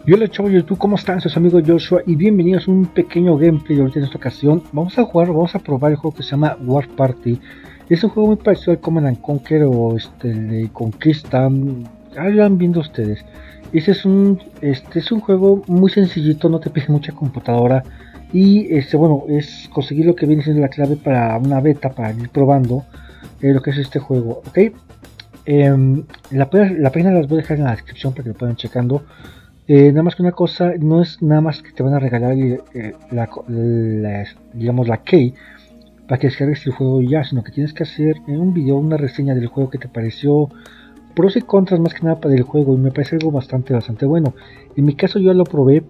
Y hola chavos de YouTube, ¿cómo están? Soy su amigo Joshua y bienvenidos a un pequeño gameplay. Ahorita en esta ocasión vamos a probar el juego que se llama War Party. Es un juego muy parecido al Command and Conquer o el de Conquista. Ya lo han viendo ustedes. Es un juego muy sencillito, no te pide mucha computadora. Y bueno, es conseguir lo que viene siendo la clave para una beta, para ir probando lo que es este juego, ¿ok? La página las voy a dejar en la descripción para que lo puedan checando. Nada más que una cosa, no es nada más que te van a regalar digamos la key para que descargues el juego ya, sino que tienes que hacer un video, una reseña del juego que te pareció, pros y contras más que nada para el juego, y me parece algo bastante bueno. En mi caso yo ya lo probé,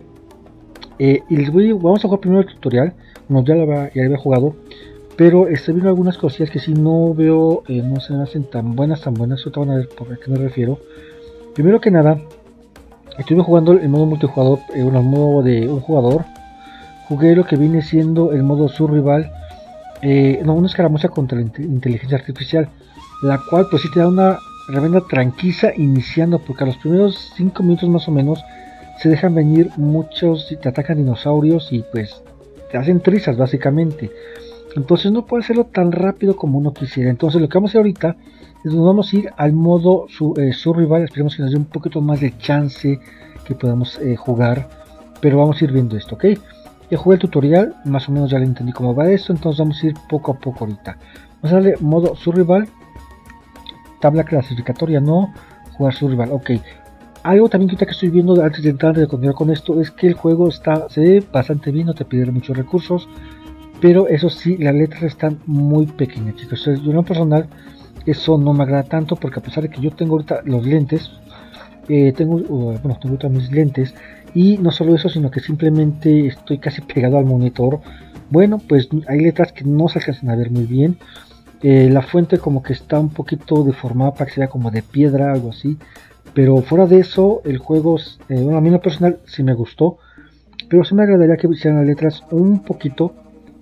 y vamos a jugar primero el tutorial. No, ya lo había jugado, pero estoy viendo algunas cosillas que si no veo, no se me hacen tan buenas, ahorita van a ver por qué me refiero. Primero que nada, estuve jugando el modo multijugador, el modo de un jugador. Jugué lo que viene siendo el modo survival, una escaramuza contra la inteligencia artificial, la cual pues sí te da una tremenda tranquiza iniciando, porque a los primeros 5 minutos más o menos se dejan venir muchos y te atacan dinosaurios y pues te hacen trizas básicamente. Entonces no puede hacerlo tan rápido como uno quisiera. Entonces lo que vamos a hacer ahorita es nos vamos a ir al modo survival. Esperemos que nos dé un poquito más de chance que podamos jugar, pero vamos a ir viendo esto, ¿ok? Ya jugué el tutorial, más o menos ya le entendí cómo va esto, entonces vamos a ir poco a poco ahorita. Vamos a darle modo survival, tabla clasificatoria, no, jugar survival, ok. Algo también que estoy viendo antes de continuar con esto es que el juego se ve bastante bien, no te pide muchos recursos, pero eso sí, las letras están muy pequeñas, chicos. Entonces, yo en lo personal eso no me agrada tanto, porque a pesar de que yo tengo ahorita los lentes, tengo ahorita mis lentes, y no solo eso, sino que simplemente estoy casi pegado al monitor. Bueno, pues hay letras que no se alcanzan a ver muy bien. La fuente como que está un poquito deformada para que sea como de piedra, algo así. Pero fuera de eso, el juego, bueno, a mí en lo personal sí me gustó, pero sí me agradaría que hicieran las letras un poquito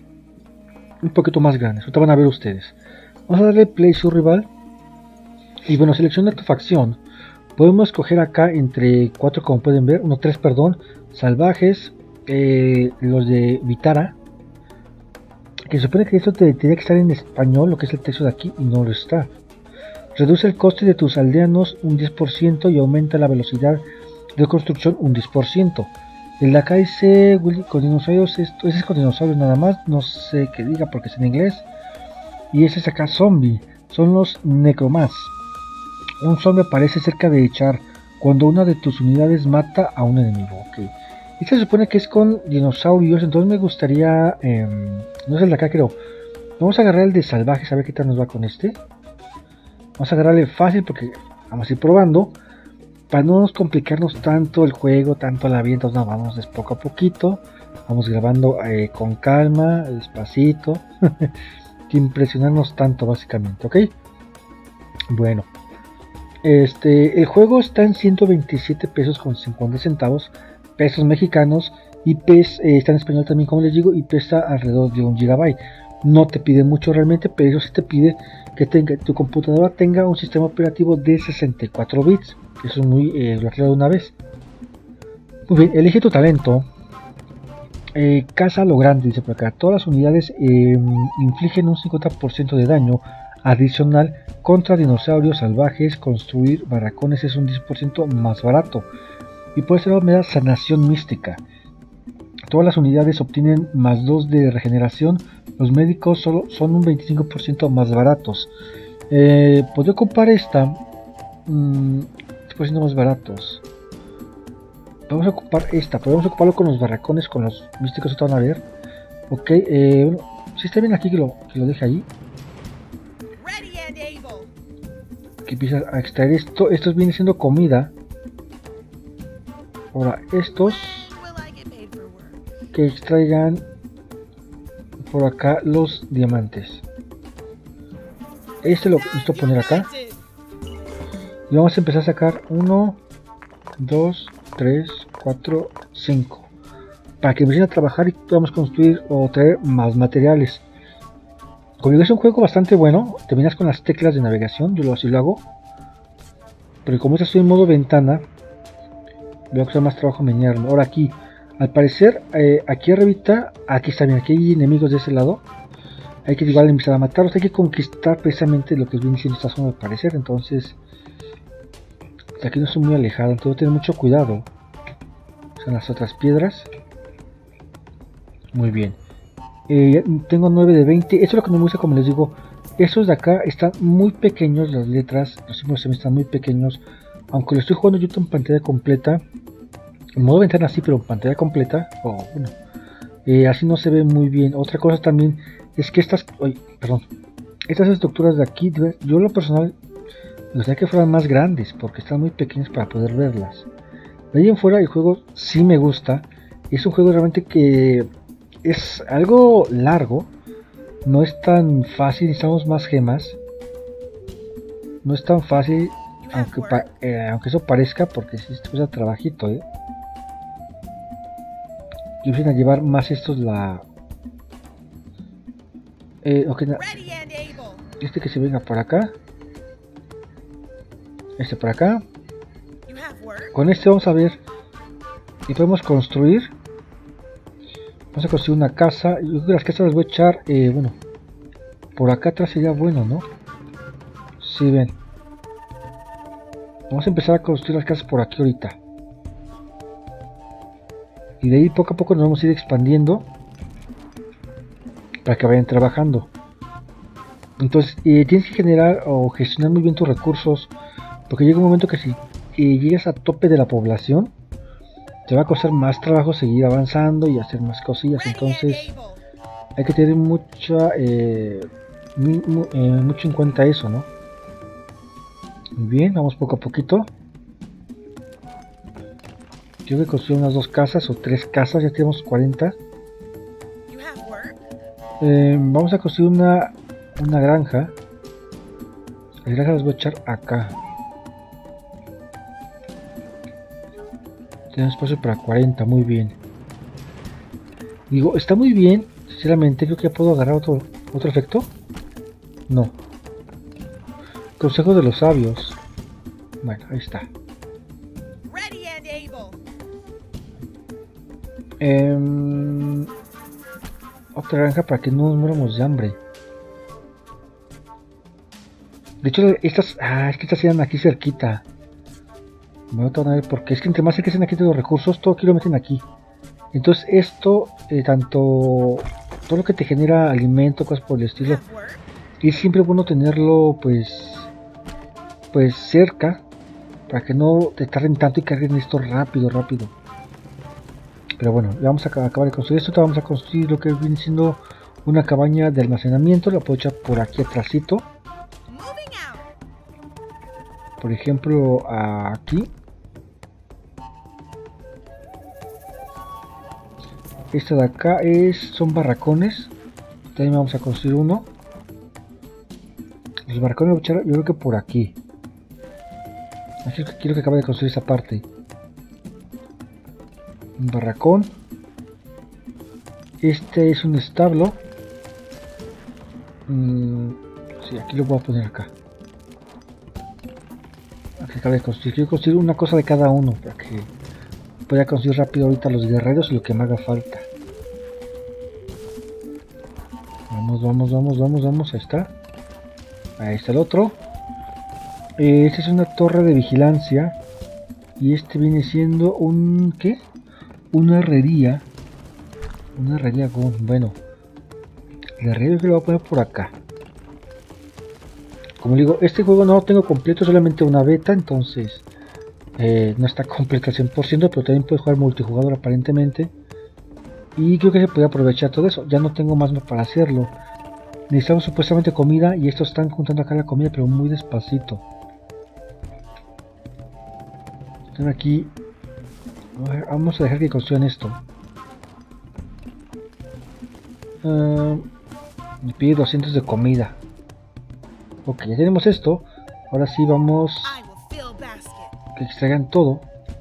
más grandes. Ahorita van a ver ustedes. Vamos a darle play survival. Y bueno, selecciona tu facción. Podemos escoger acá entre 4, como pueden ver, 3, perdón, salvajes, los de Vitara, que se supone que esto tendría que estar en español, lo que es el texto de aquí, y no lo está. Reduce el coste de tus aldeanos un 10% y aumenta la velocidad de construcción un 10%. El de acá dice con dinosaurios, ese es con dinosaurios nada más, no sé qué diga porque es en inglés. Y ese es acá zombie, son los necromás. Un zombie aparece cerca de echar cuando una de tus unidades mata a un enemigo. Ok. Y se supone que es con dinosaurios, entonces me gustaría, no es el de acá creo. Vamos a agarrar el de salvajes, a ver qué tal nos va con este. Vamos a agarrarle fácil porque vamos a ir probando, para no nos complicarnos tanto el juego, tanto la vida. Entonces no, vamos de poco a poquito, vamos grabando con calma, despacito, sin impresionarnos tanto básicamente, ¿ok? Bueno, el juego está en 127 pesos con 50 centavos, pesos mexicanos, y está en español también, como les digo, y pesa alrededor de 1 GB. No te pide mucho realmente, pero sí te pide que tu computadora tenga un sistema operativo de 64 bits. Eso es muy, lo aclaro de una vez. Muy bien, elige tu talento. Caza lo grande, dice por acá. Todas las unidades infligen un 50% de daño adicional contra dinosaurios salvajes. Construir barracones es un 10% más barato. Y por eso me da sanación mística. Todas las unidades obtienen más 2 de regeneración. Los médicos solo son un 25% más baratos. Podría ocupar esta. 10% más baratos. Vamos a ocupar esta. Podemos ocuparlo con los barracones, con los místicos. Van a ver. Ok. Bueno, si está bien aquí que lo deje ahí. Que empieza a extraer esto. Estos vienen siendo comida. Ahora estos que extraigan por acá los diamantes. Este lo necesito poner acá. Y vamos a empezar a sacar 1, 2, 3, 4, 5. Para que empiecen a trabajar y podamos construir o traer más materiales. Como digo, es un juego bastante bueno. Terminas con las teclas de navegación. Yo así lo hago. Pero como estoy en modo ventana, Veo que es más trabajo menearlo. Ahora aquí, al parecer, aquí arribita, aquí está bien, aquí hay enemigos de ese lado. Hay que igual empezar a matarlos, hay que conquistar precisamente lo que viene siendo esta zona al parecer. Entonces, aquí no estoy muy alejado, entonces tener mucho cuidado. Son las otras piedras. Muy bien. Tengo 9 de 20. Eso es lo que no me gusta, como les digo. Estos de acá están muy pequeños, las letras. Los símbolos también están muy pequeños. Aunque lo estoy jugando yo en pantalla completa. En modo ventana sí, pero en pantalla completa. Bueno, así no se ve muy bien. Otra cosa también es que estas... estas estructuras de aquí, yo lo personal, me gustaría que fueran más grandes. Porque están muy pequeñas para poder verlas. De ahí en fuera el juego sí me gusta. Es un juego realmente que es algo largo. No es tan fácil, necesitamos más gemas. No es tan fácil, aunque eso parezca, porque si esto cuesta trabajito, Y empiezan a llevar más estos este que se venga por acá. Este por acá. Con este vamos a ver. Y podemos construir. Vamos a construir una casa. Yo creo que las casas las voy a echar. Bueno, por acá atrás sería bueno, ¿no? Sí, ven. Vamos a empezar a construir las casas por aquí ahorita. Y de ahí poco a poco nos vamos a ir expandiendo. Para que vayan trabajando. Entonces, tienes que generar o gestionar muy bien tus recursos. Porque llega un momento que si llegas a tope de la población, te va a costar más trabajo seguir avanzando y hacer más cosillas. Entonces hay que tener mucho en cuenta eso, ¿no? Muy bien, vamos poco a poquito. Yo voy a construir unas 2 casas o 3 casas, ya tenemos 40. Vamos a construir una granja. Las granjas las voy a echar acá. Tenemos espacio para 40, muy bien. Digo, está muy bien. Sinceramente, creo que ya puedo agarrar otro efecto. No. Consejo de los sabios. Bueno, ahí está. Otra granja para que no nos muéramos de hambre. De hecho, estas... es que estas eran aquí cerquita. Me voy a ver porque es que entre más se crecen aquí de los recursos, todo aquí lo meten aquí. Entonces esto, todo lo que te genera alimento, cosas por el estilo, es siempre bueno tenerlo pues cerca, para que no te tarden tanto y carguen esto rápido. Pero bueno, ya vamos a acabar de construir esto. Vamos a construir lo que viene siendo una cabaña de almacenamiento. La puedo echar por aquí atrásito. Por ejemplo, aquí. Esta de acá son barracones. También vamos a construir uno. Los barracones voy a echar, yo creo que por aquí. Quiero que acabe de construir esa parte. Un barracón. Este es un establo. Sí, aquí lo voy a poner acá. Aquí acabe de construir. Quiero construir una cosa de cada uno para que pueda construir rápido ahorita los guerreros y lo que me haga falta. Vamos, ahí está. Ahí está el otro. Esta es una torre de vigilancia. Y este viene siendo un... ¿qué? Una herrería. Una herrería con... bueno. La herrería que lo voy a poner por acá. Como digo, este juego no lo tengo completo, solamente una beta, entonces... no está completo al 100%, pero también puede jugar multijugador aparentemente. Y creo que se puede aprovechar todo eso. Ya no tengo más para hacerlo. Necesitamos supuestamente comida y estos están juntando acá la comida, pero muy despacito. Están aquí. Vamos a dejar que construyan esto. Me pide 200 de comida. Ok, ya tenemos esto. Ahora sí vamos que extraigan todo.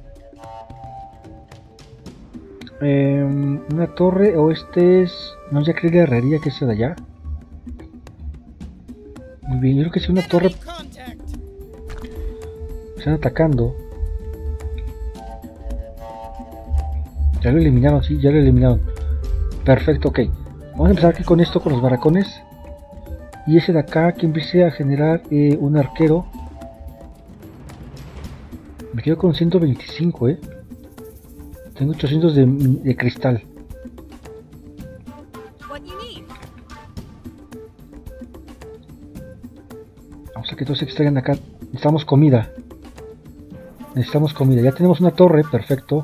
Una torre o este es... no, ya creí la herrería que es de allá. Muy bien, yo creo que es una torre. Me están atacando. Ya lo eliminaron, sí, ya lo eliminaron. Perfecto, ok. Vamos a empezar aquí con esto, con los barracones. Y ese de acá que empiece a generar un arquero. Me quedo con 125, Tengo 800 de cristal. Vamos a que todos se extraigan acá. Necesitamos comida. Necesitamos comida. Ya tenemos una torre, perfecto.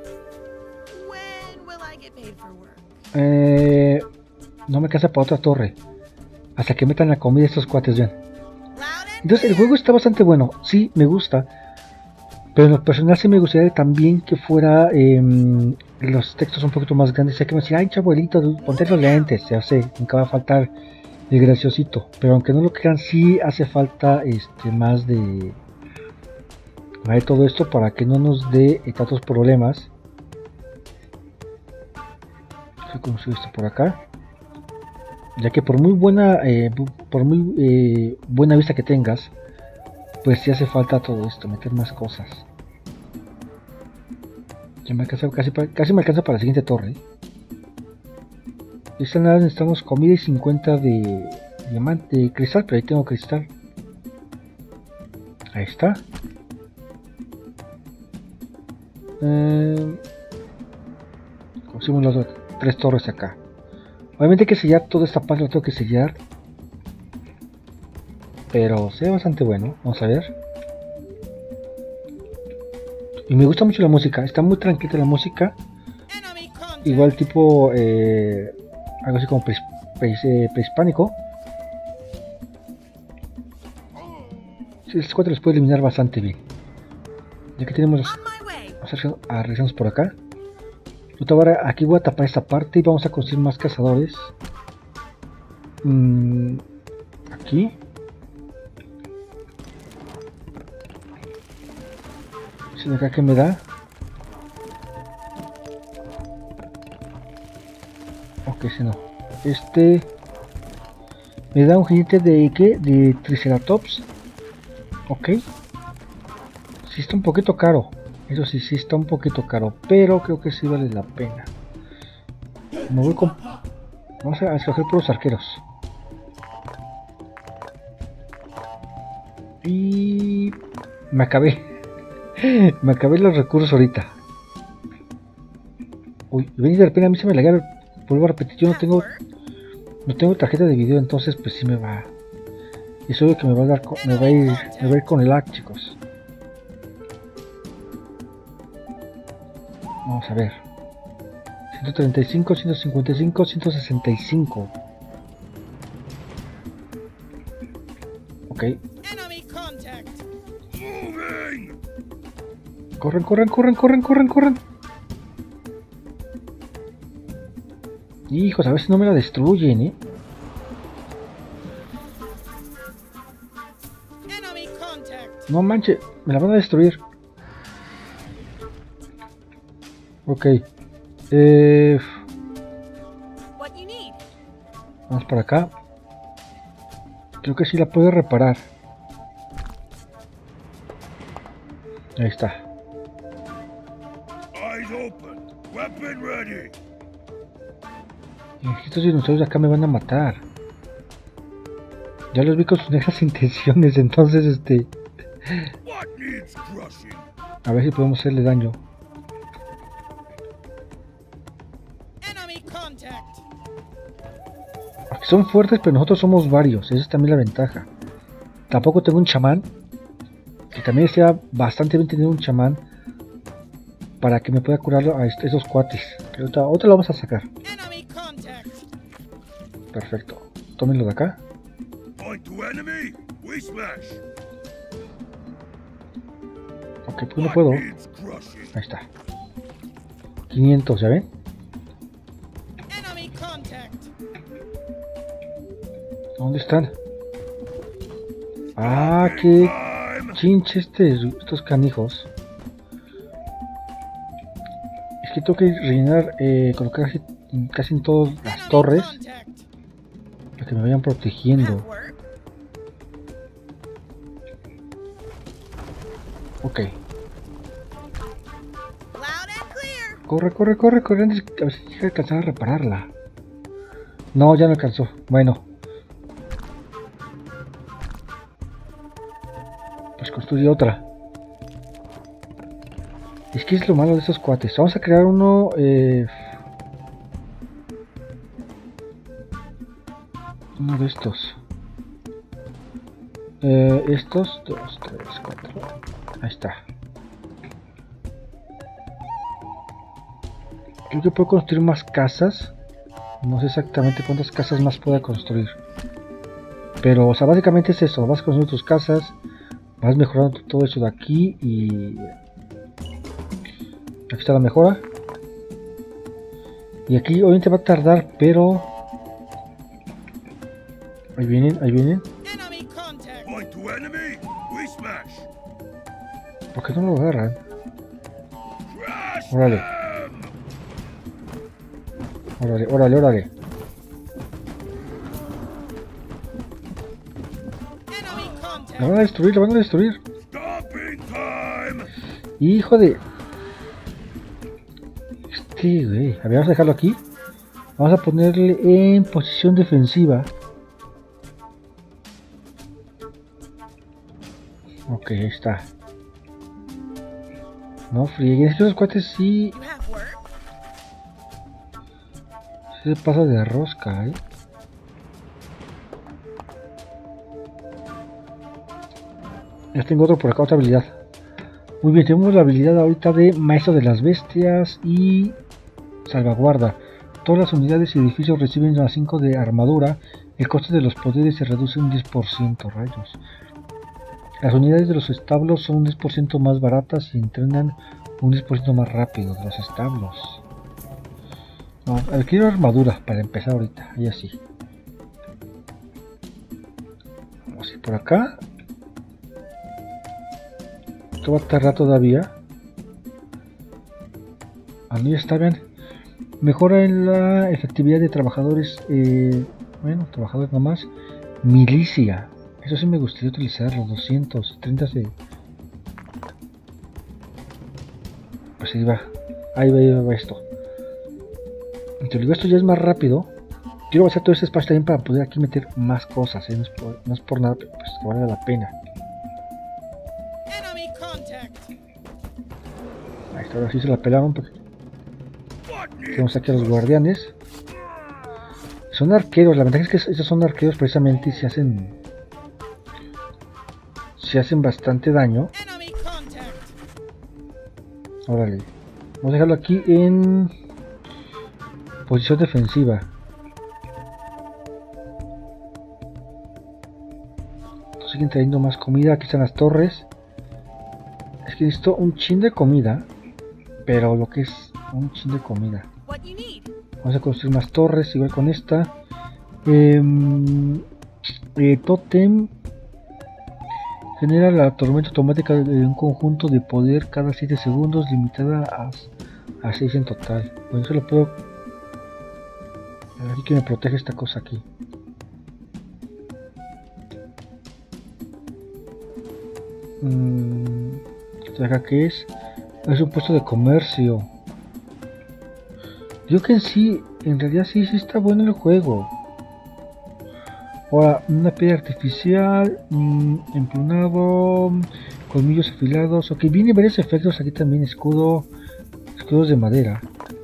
No me alcanza para otra torre. Hasta que metan la comida estos cuates, vean. Entonces el juego está bastante bueno. Sí, me gusta. Pero en lo personal sí me gustaría también que fuera los textos un poquito más grandes. Sé que me decía, ay chabuelito, ponte los lentes. Ya sé, nunca va a faltar el graciosito. Pero aunque no lo crean, sí hace falta más de todo esto para que no nos dé tantos problemas. Voy a construir esto por acá. Ya que por muy buena buena vista que tengas, pues sí hace falta todo esto, meter más cosas. Ya me alcanza, casi me alcanza para la siguiente torre. Esta nada, necesitamos comida y 50 de diamante, de cristal, pero ahí tengo cristal. Ahí está. Conseguimos las 3 torres acá. Obviamente hay que sellar toda esta parte, lo tengo que sellar. Pero se ve bastante bueno, vamos a ver. Y me gusta mucho la música, está muy tranquila la música. Igual tipo algo así como prehispánico. Sí, estos cuatro los puedo eliminar bastante bien. Ya que tenemos vamos a regresarnos por acá. Aquí voy a tapar esta parte y vamos a conseguir más cazadores. Aquí. De acá que me da. Ok, si no. Me da un jinete de ¿qué? De Triceratops. Ok. Sí está un poquito caro. Eso sí, sí está un poquito caro. Pero creo que sí vale la pena. Me voy con... Vamos a escoger por los arqueros. Y... me acabé. Me acabé los recursos ahorita. Uy, ven, de repente a mí se me laguea. Vuelvo a repetir, yo no tengo tarjeta de video, entonces pues sí me va. Y eso es lo que me va a dar, me va a ir con lag, chicos. Vamos a ver. 135, 155, 165. Ok. Corren, corren, corren, corren, corren, corren. Hijos, a ver si no me la destruyen, No manches, me la van a destruir. Ok. Vamos para acá. Creo que sí la puedo reparar. Ahí está. Y estos dinosaurios de acá me van a matar. Ya los vi con sus negras intenciones, entonces a ver si podemos hacerle daño. Aquí son fuertes, pero nosotros somos varios. Esa es también la ventaja. Tampoco tengo un chamán. Que también sea bastante bien tener un chamán. Para que me pueda curar a esos cuates. Que otra lo vamos a sacar. Perfecto. Tómenlo de acá. Ok, pues no puedo. Ahí está. 500, ¿ya ven? ¿Dónde están? Ah, qué chinche estos canijos. Es que tengo que rellenar, colocar casi en todas las torres para que me vayan protegiendo. Ok. Corre, corre, corre, corre antes, a ver si llega a alcanzar a repararla. No, ya no alcanzó. Bueno. Pues construye otra. Es que es lo malo de estos cuates. Vamos a crear uno... uno de estos. Estos, 2, 3, 4. Ahí está. Creo que puedo construir más casas. No sé exactamente cuántas casas más pueda construir. Pero, o sea, básicamente es eso. Vas construyendo tus casas. Vas mejorando todo eso de aquí. Y... aquí está la mejora. Y aquí obviamente va a tardar, pero... ahí vienen, ahí vienen. ¿Por qué no lo agarran? Órale. Órale, órale, órale. La van a destruir, la van a destruir. Hijo de... este güey. A ver, vamos a dejarlo aquí. Vamos a ponerle en posición defensiva. Ok, ahí está. No frieguen, estos cuates sí... sí se pasa de rosca, Ya tengo otro por acá, otra habilidad. Muy bien, tenemos la habilidad ahorita de Maestro de las Bestias y Salvaguarda. Todas las unidades y edificios reciben a 5 de armadura. El coste de los poderes se reduce un 10%, rayos. Las unidades de los establos son un 10% más baratas y entrenan un 10% más rápido de los establos. No, a ver, quiero armadura para empezar ahorita, y así. Vamos a ir por acá. Esto va a tardar todavía. A mí está bien. Mejora en la efectividad de trabajadores. Bueno, trabajadores nomás. Milicia. Eso sí me gustaría utilizarlo. 230 de... pues ahí va. Ahí va esto. Te digo, esto ya es más rápido. Quiero hacer todo este espacio también para poder aquí meter más cosas. No es por nada, pero pues que valga la pena. Ahí está, ahora sí se la pelaron. Porque... tenemos aquí a los guardianes. Son arqueros. La ventaja es que estos son arqueros precisamente y se hacen bastante daño. Órale. Vamos a dejarlo aquí en posición defensiva. Siguen trayendo más comida. Aquí están las torres. Es que necesito un chin de comida. Pero lo que es un chin de comida. Vamos a construir más torres. Igual con esta. Totem. Genera la tormenta automática de un conjunto de poder cada 7 segundos. Limitada a 6 en total. Bueno, eso lo puedo... a ver que me protege esta cosa aquí. Acá que es un puesto de comercio. Yo que en realidad sí está bueno el juego. Ahora, una piedra artificial, emplumado, colmillos afilados. Ok, viene varios efectos aquí también. Escudos de madera.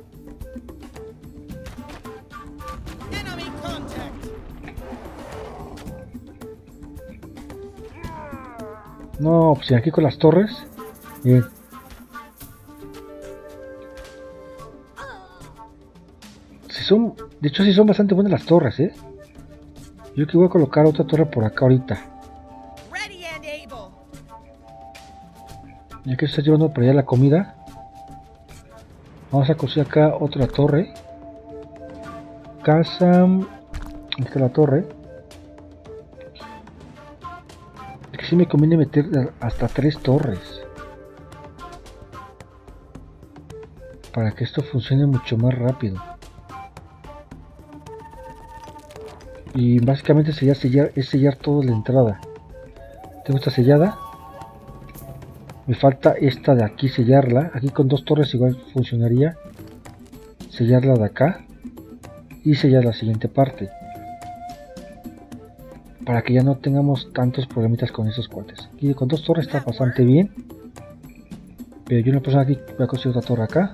No, pues aquí con las torres. Bien. De hecho sí son bastante buenas las torres, Yo que voy a colocar otra torre por acá ahorita. Ya que se está llevando por allá la comida. Vamos a construir acá otra torre. Casa. Aquí está la torre. Sí me conviene meter hasta 3 torres para que esto funcione mucho más rápido. Y básicamente sería sellar toda la entrada. Tengo esta sellada. Me falta esta de aquí, sellarla. Aquí con 2 torres igual funcionaría. Sellarla de acá. Y sellar la siguiente parte. Para que ya no tengamos tantos problemitas con esos cuates. Aquí con 2 torres está bastante bien. Pero yo una persona aquí voy a construir otra torre acá.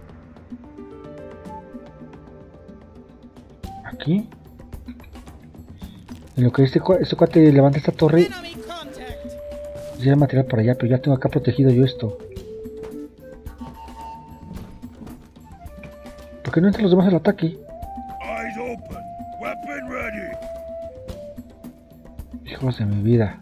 Aquí. En lo que este cuate levanta esta torre, ya hay material para allá, pero ya tengo acá protegido yo esto. ¿Por qué no entran los demás al ataque? Hijos de mi vida.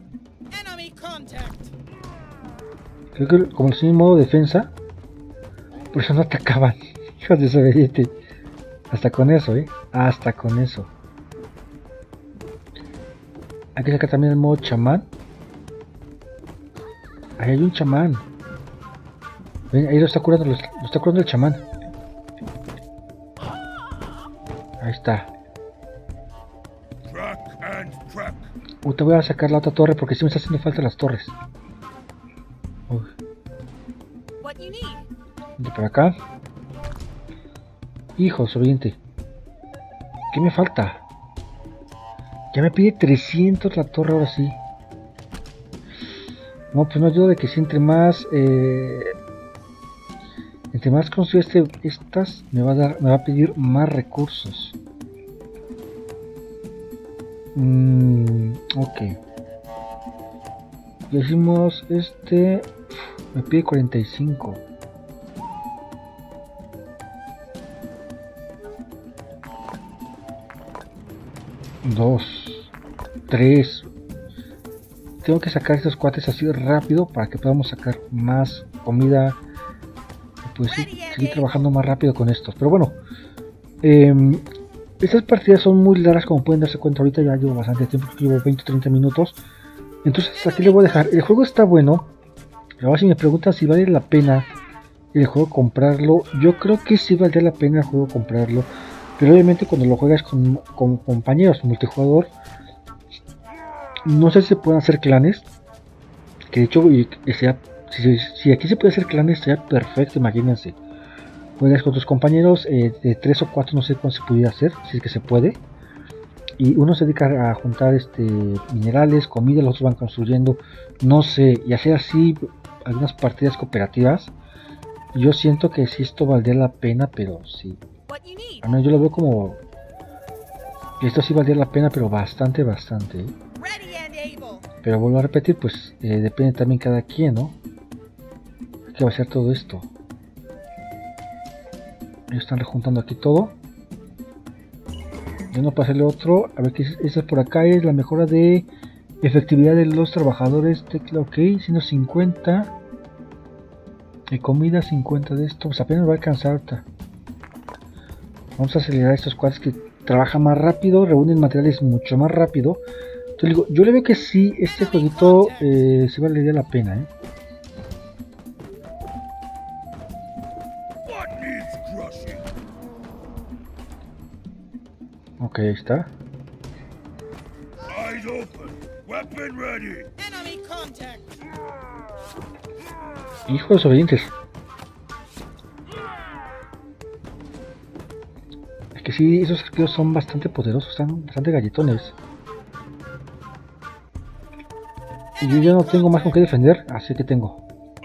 Creo que como estoy en modo defensa, por eso no atacaban. Hijos de sabellete. Hasta con eso, hasta con eso. Hay que sacar también el modo chamán. Ahí hay un chamán. Ven, ahí lo está curando el chamán. Ahí está. Te voy a sacar la otra torre porque sí me está haciendo falta las torres. De por acá. Hijo, desobediente. ¿Qué me falta? Ya me pide 300 la torre ahora sí. No, pues no ayuda de que si entre más construyo estas me va a pedir más recursos. Ok. Ya hicimos me pide 45. Dos, 3. Tengo que sacar estos cuates así rápido para que podamos sacar más comida. Pues sí, seguir trabajando más rápido con estos. Pero bueno, estas partidas son muy largas, como pueden darse cuenta. Ahorita ya llevo bastante tiempo, llevo 20 o 30 minutos. Entonces aquí le voy a dejar. El juego está bueno. Ahora si me preguntan si vale la pena el juego comprarlo, yo creo que sí valdría la pena el juego comprarlo. Pero obviamente cuando lo juegas con compañeros multijugador, no sé si se pueden hacer clanes. Que de hecho, si aquí se puede hacer clanes, sería perfecto, imagínense. Juegas con tus compañeros de 3 o 4, no sé cuánto se pudiera hacer, si es que se puede. Y uno se dedica a juntar minerales, comida, los otros van construyendo, no sé, y hacer así algunas partidas cooperativas. Yo siento que si esto valdría la pena, pero sí. A mí yo lo veo como que esto sí valdría la pena, pero bastante. Pero vuelvo a repetir, pues depende también cada quien, ¿no? ¿Qué va a ser todo esto? Ellos están rejuntando aquí todo. Yo no pasarle otro. A ver qué es. Esta por acá es la mejora de efectividad de los trabajadores. Tecla OK, 150. Y comida 50 de esto. Pues apenas va a alcanzar ahorita. Vamos a acelerar estos cuadros que trabajan más rápido, reúnen materiales mucho más rápido. Entonces digo, yo le veo que sí, este jueguito sí valdría la pena, Ok, ahí está. Hijo de desobedientes. Es que sí, esos arqueros son bastante poderosos, están bastante galletones. Y yo ya no tengo más con qué defender, así que tengo.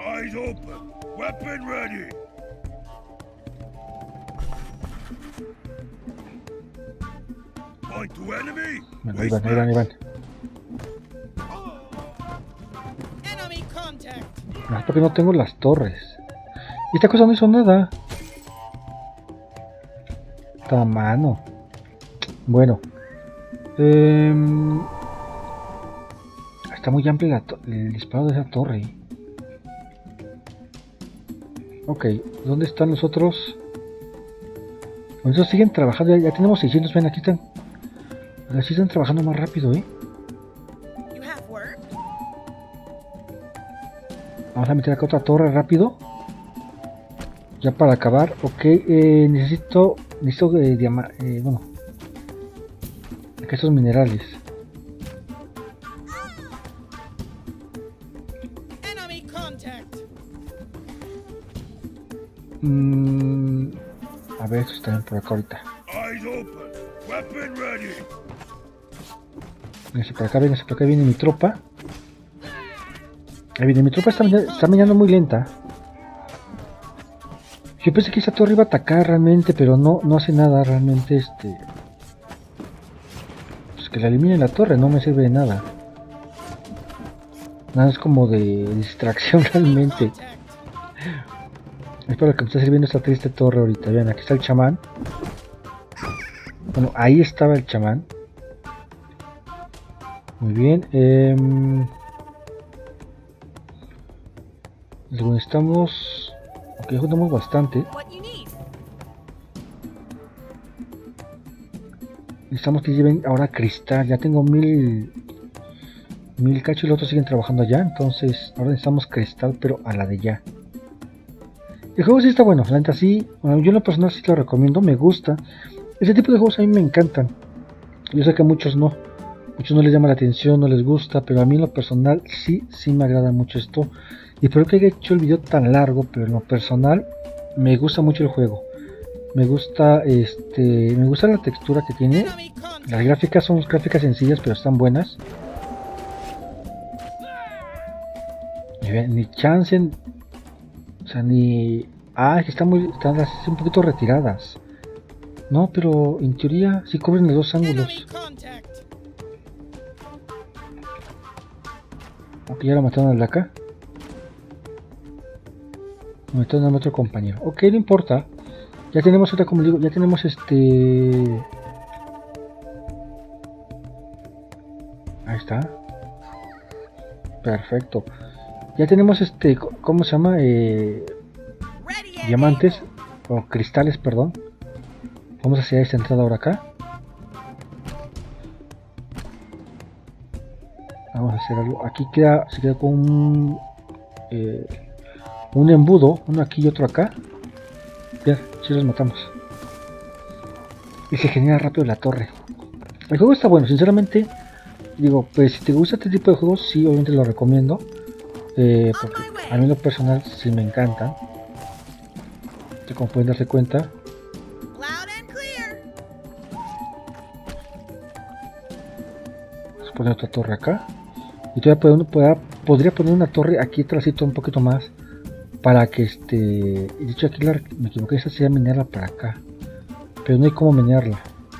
Bueno, ahí van. No es porque no tengo las torres. Y esta cosa no hizo nada. Esta mano. Bueno. Está muy amplio el disparo de esa torre. Ok, ¿dónde están los otros? Bueno, esos siguen trabajando, ya tenemos 600, ven, aquí están. Así están trabajando más rápido, Vamos a meter acá otra torre rápido. Ya para acabar, ok, necesito bueno, acá estos minerales. A ver, estos también por acá ahorita. Vénganse por acá, viene mi tropa. Ahí viene, mi tropa está mirando muy lenta. Yo pensé que esa torre iba a atacar realmente, pero no hace nada realmente. Pues que la elimine la torre, no me sirve de nada. Nada, es como de distracción realmente. Es para lo que me está sirviendo esta triste torre ahorita. Vean, aquí está el chamán. Bueno, ahí estaba el chamán. Muy bien. Necesitamos... Ok, juntamos bastante. Necesitamos que lleven ahora cristal. Ya tengo 1000 cacho y los otros siguen trabajando allá. Entonces ahora necesitamos cristal, pero a la de ya. El juego sí está bueno, la neta sí. Bueno, yo en lo personal sí lo recomiendo, me gusta. Ese tipo de juegos a mí me encantan. Yo sé que a muchos no les llama la atención, no les gusta, pero a mí en lo personal sí me agrada mucho esto. Y espero que haya hecho el video tan largo, pero en lo personal me gusta mucho el juego. Me gusta la textura que tiene. Las gráficas son gráficas sencillas, pero están buenas. Ni chance, o sea, ni... Ah, que están un poquito retiradas. No, pero en teoría sí cubren los dos ángulos. Ok, ya lo mataron al de acá. Mataron a otro compañero. Ok, no importa. Ya tenemos otra, como digo, ya tenemos Ahí está. Perfecto. Ya tenemos ¿cómo se llama? Diamantes o cristales, perdón. Vamos hacia esta entrada ahora acá. Vamos a hacer algo. Aquí se queda con un embudo, uno aquí y otro acá. Ya, si los matamos. Y se genera rápido la torre. El juego está bueno, sinceramente. Digo, pues si te gusta este tipo de juegos, sí, obviamente lo recomiendo. Porque a mí en lo personal sí me encanta. Como pueden darse cuenta. Vamos a poner otra torre acá. Y todavía podría poner una torre aquí atrásito un poquito más. Para que de hecho aquí me equivoqué, esta sería minearla para acá. Pero no hay cómo minearla.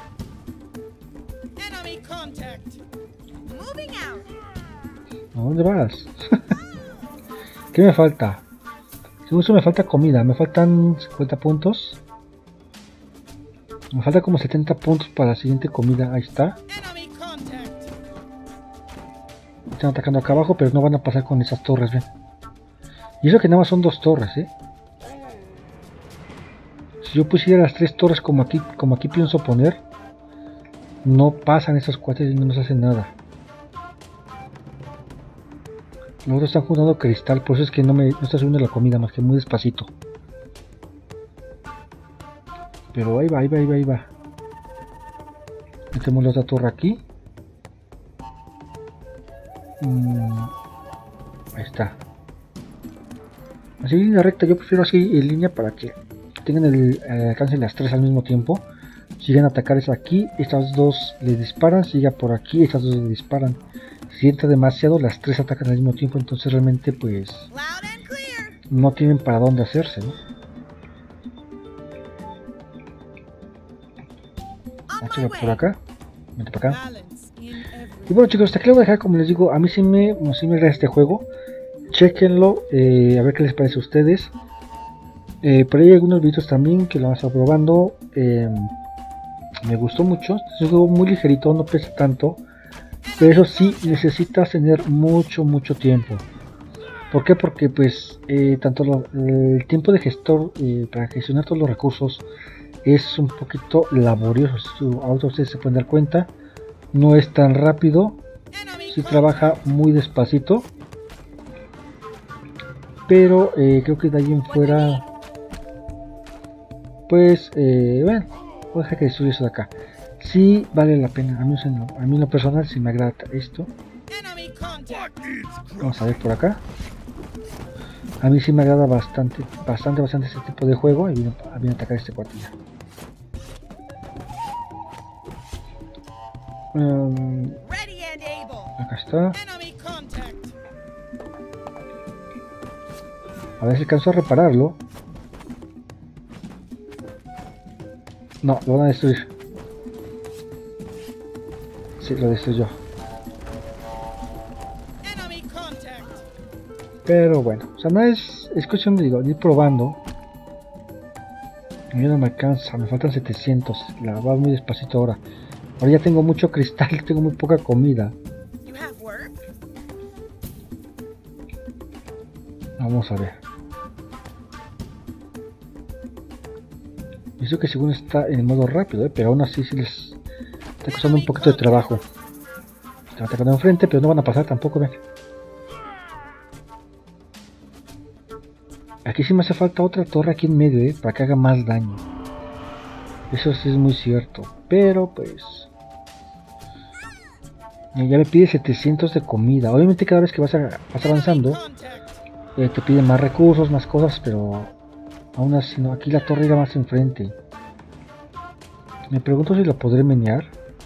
¿A dónde vas? ¿Qué me falta? Según eso me falta comida, me faltan 50 puntos. Me falta como 70 puntos para la siguiente comida, ahí está. Están atacando acá abajo, pero no van a pasar con esas torres, ven. Y eso que nada más son 2 torres, Si yo pusiera las 3 torres como aquí pienso poner, no pasan esas 4 y no nos hacen nada. Los otros están juntando cristal, por eso es que no está subiendo la comida, más que muy despacito. Pero ahí va. Metemos la otra torre aquí. Ahí está. Así en línea recta, yo prefiero así en línea para que tengan el alcance de las 3 al mismo tiempo. Sigan a atacar esa aquí, estas 2 le disparan, siga por aquí, estas 2 le disparan. Si entra demasiado, las 3 atacan al mismo tiempo, entonces realmente pues no tienen para dónde hacerse, ¿no? Vamos a por acá, vente para acá. Y bueno chicos, hasta aquí lo voy a dejar, como les digo, a mí sí me agrada este juego. Chequenlo, a ver qué les parece a ustedes. Por ahí hay algunos videos también que lo vamos a estar probando. Me gustó mucho, es un juego muy ligerito, no pesa tanto. Pero eso sí, necesitas tener mucho tiempo. ¿Por qué? Porque pues tanto el tiempo de gestor para gestionar todos los recursos es un poquito laborioso. Ahora ustedes se pueden dar cuenta, no es tan rápido, sí trabaja muy despacito. Pero creo que de ahí en fuera, pues bueno, voy a dejar que destruya eso de acá. Sí vale la pena, a mí en lo personal sí me agrada esto. Vamos a ver por acá. A mí sí me agrada bastante este tipo de juego. Y viene a atacar este cuartilla. Acá está. A ver si alcanzo a repararlo. No, lo van a destruir. Sí, lo destruyó. Pero bueno, o sea, no es cuestión de, digo, de ir probando. A mí no me alcanza, me faltan 700. La va muy despacito ahora. Ahora ya tengo mucho cristal, tengo muy poca comida. Vamos a ver. Eso que según está en modo rápido, pero aún así sí les está costando un poquito de trabajo. Están atacando enfrente, pero no van a pasar tampoco, ven. Aquí sí me hace falta otra torre aquí en medio, para que haga más daño. Eso sí es muy cierto, pero pues... Ya me pide 700 de comida. Obviamente cada vez que vas avanzando, te pide más recursos, más cosas, pero... Aún así, no, aquí la torre irá más enfrente. Me pregunto si lo podré menear.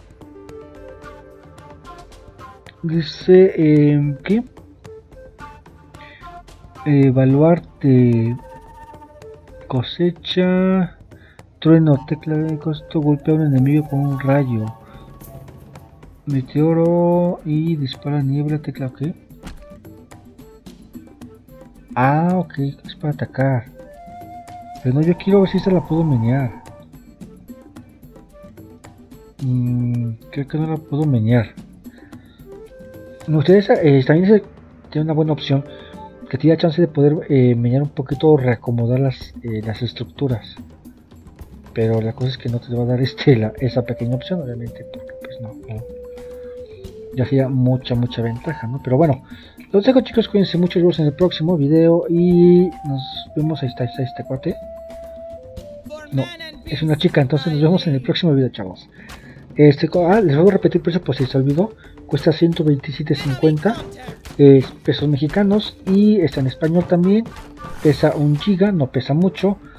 Dice, ¿qué? Evaluarte. Cosecha. Trueno, tecla de costo, golpea a un enemigo con un rayo. Meteoro y dispara niebla, tecla, ¿ok? Ah, ok, es para atacar. Pero no, yo quiero ver si esta la puedo menear. Creo que no la puedo menear. Ustedes también tiene una buena opción que te da chance de poder menear un poquito, reacomodar las estructuras. Pero la cosa es que no te va a dar esa pequeña opción, obviamente, porque pues no. Ya sería mucha ventaja, ¿no? Pero bueno, los dejo, chicos, cuídense mucho, nos vemos en el próximo video y nos vemos. Ahí está este cuate. No, es una chica, entonces nos vemos en el próximo video, chavos. Les voy a repetir precio por si se olvidó. Cuesta 127.50 pesos mexicanos y está en español también. Pesa 1 GB, no pesa mucho.